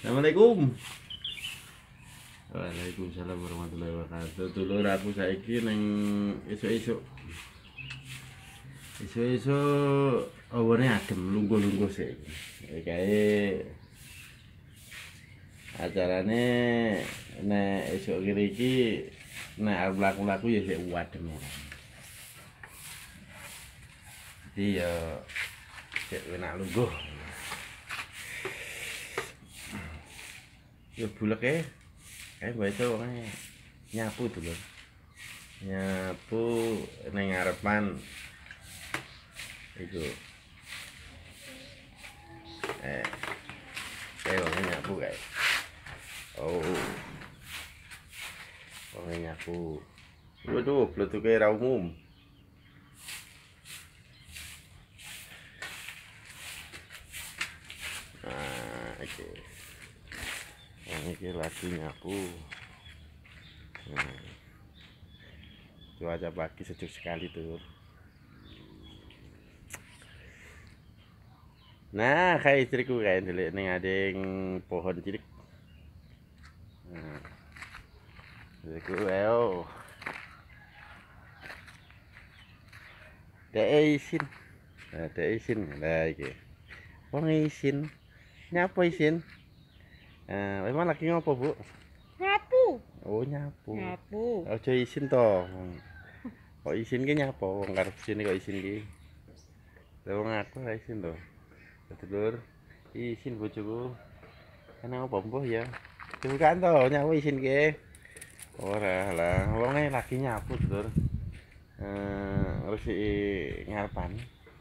Assalamualaikum. Waalaikumsalam warahmatullahi wabarakatuh. Dulur aku saiki ning esuk-esuk. Esuk-esuk awane adem, lungguh-lungguh sik. Kae acarane nek esuk kene iki nek arep laku-laku ya sik adem. Jadi ya sik enak lungguh. Ya buleke kayak mbak itu orangnya nyapu dulu, nyapu neng ngarepan itu kayak orangnya nyapu kayak orangnya nyapu waduh beletuknya ra umum. Nah ini lagi nyapu. Cuaca pagi sejuk sekali tuh. Nah kayak istriku kayak dulu nih ada yang pohon cilik. Istriku ayo izin lah iki wong izin nyapa izin. Memang lagi ngopo, Bu? Nyapu. Oh, nyapu. Nyapu. Aja izin to. Kok izin ki nyapa wong karep sini kok izin ki. Lah wong aku ora izin to. Sedulur, izin bojoku. Ana apa mbuh ya? Bukan to, nyapu izin ki. Ora lah, wonge lagi nyapu, Sedulur. Resiki ngarepan.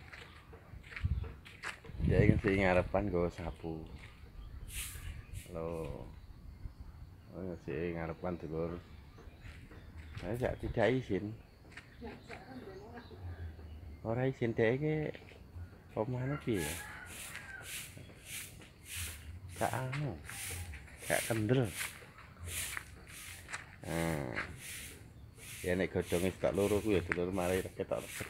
Ya ingin sing ngarepan go sapu. Loh, si ngarepan dulur. Saya tidak izin. Orang izin deh ke omahnya piye? Gak anu, gak kendel. Ya nek godhonge tak loro ku ya dulur mari ketok reket.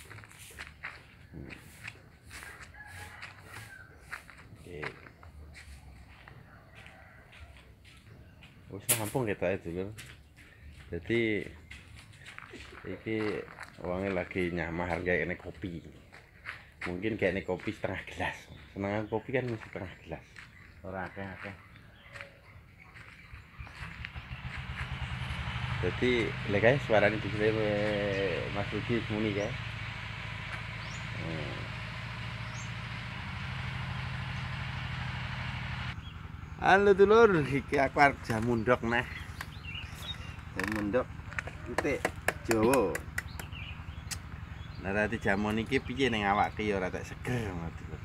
Wis rampung ketoke dulur. Jadi iki wonge lagi nyamar kayakne kopi. Mungkin kayakne kopi setengah gelas. Senengan kopi kan mesti setengah gelas. Ora akeh-akeh. Jadi lek kae suarane dikire Mas Rudi muni kae. Halo dulur, iki aku arep jamu ndok nah. Jamu ndok titik Jawa. Nah, tadi jamu niki piye ning awake ya ora tak seger dulur.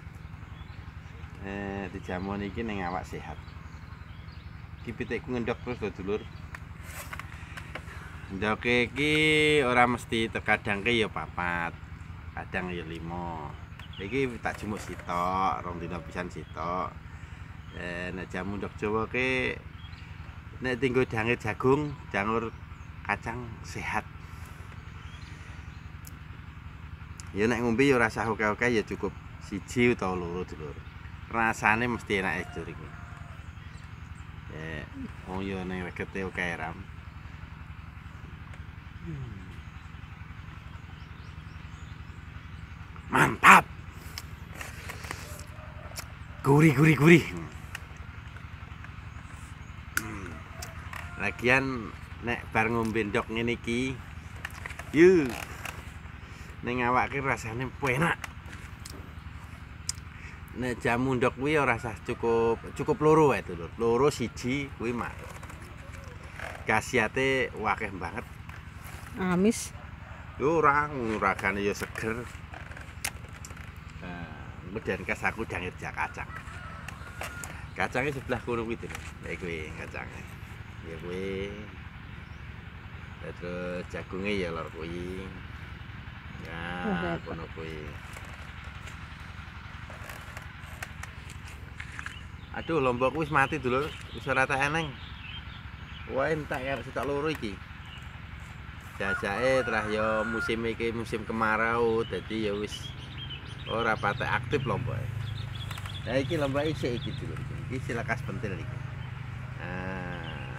Di jamu niki ning awak sehat. Iki pitikku ngendok terus lho dulur. Ndoke iki ora mesti terkadang ke ya 4, kadang ya 5. Iki tak jemuk sitok, 2 dina pisan sitok. Nek jamu ndok Jawa ke nek tinggo dange jagung, jangur kacang sehat. Ya nek ngombe ya rasa oke-oke ya cukup 1 utawa 2 dulur. Rasane mesti enak es iki. Oh ya nek regete oke ram. Mantap. Gurih. Lagian nek bar ngombe ndok ngene iki ning awake rasane enak. Nek jamu ndok kuwi ora usah cukup loro wae dulur. Loro 1 kuwi mak. Khasiate akeh banget. Amis. Yo ora nguragane ya seger. Kemudian kas aku dangir kacang. Kacangnya sebelah kono kuwi lho. Ya kuwi kacangnya. Ya kuwi. Terus jagungnya ya lor kuwi. Ya, kono kuwi. Aduh, lombok wis mati dulur. Wis ora tak eneng. Wae entek ya sitok loro iki. Jajake terah ya musim iki musim kemarau, dadi ya wis ora patek aktif lomboke. Nah, iki lomba isik iki dulur. Iki silakas pentil iki. Nah.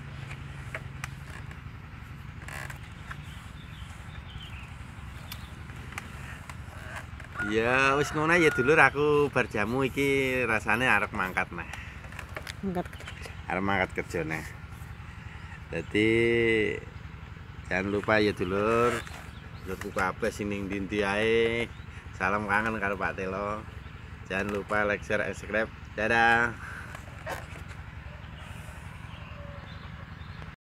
Ya wis ngono ya dulur, aku bar jamu iki rasane arep mangkat nah. Angkat. Arep mangkat kerja nah. Jadi jangan lupa ya dulur. Dulurku kabeh sing ning ndi ae. Salam kangen karo Pak Telo. Jangan lupa like, share, subscribe. Dadah.